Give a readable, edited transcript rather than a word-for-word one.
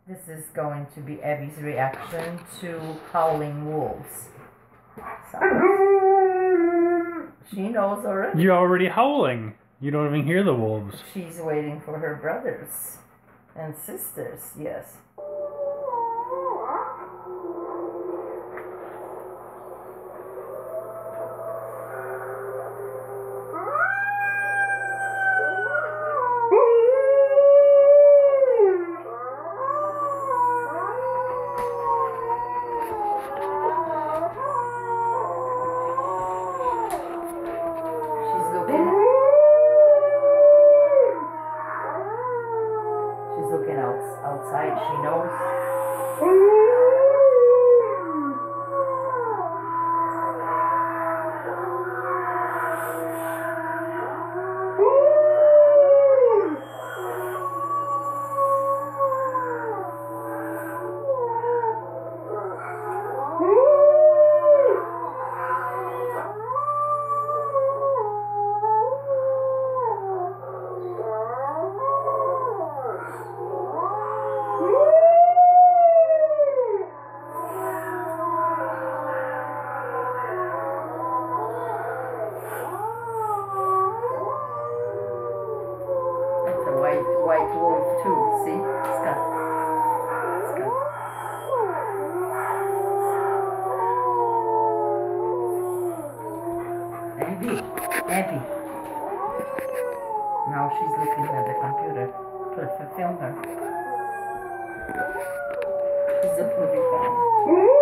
This is going to be Abby's reaction to howling wolves. She knows already. You're already howling. You don't even hear the wolves. She's waiting for her brothers and sisters, yes. She's looking outside. She knows. White wolf too, see? It's got. Abby. Now she's looking at the computer to film her. She's a pretty fan.